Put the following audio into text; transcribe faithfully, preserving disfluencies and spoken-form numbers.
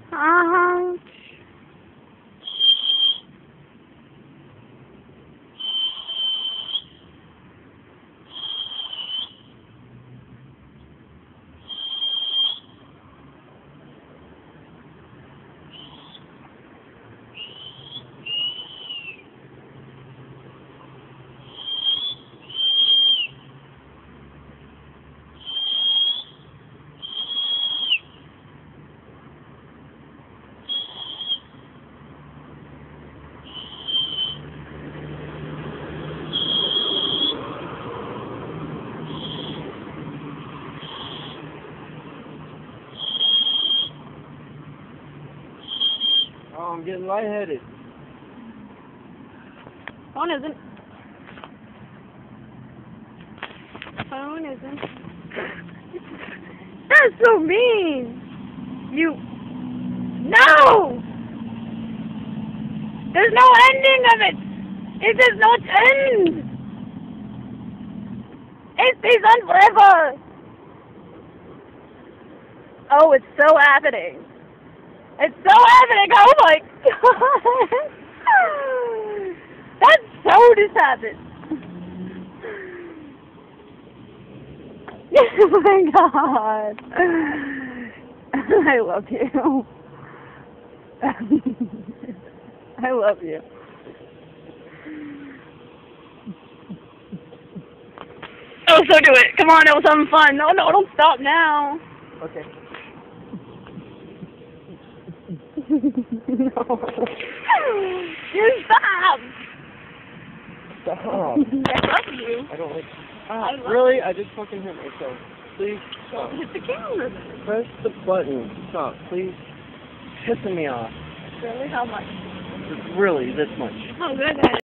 Uh-huh. Oh, I'm getting lightheaded. Phone isn't. Phone isn't. That's so mean. You. No! There's no ending of it. It does not end. It stays on forever. Oh, it's so happening. It's so happening. Oh my god. That's so just happened. Oh my god. I love you. I love you. Oh, so do it. Come on, it was having fun. No, no, don't stop now. Okay. No. You stop. Stop. I love you. I don't like. I Ah, love really? I just fucking hit myself. Please stop. Hit the camera. Press the button. Stop, please. Pissing me off. Really? How much? Really, this much. Oh, goodness.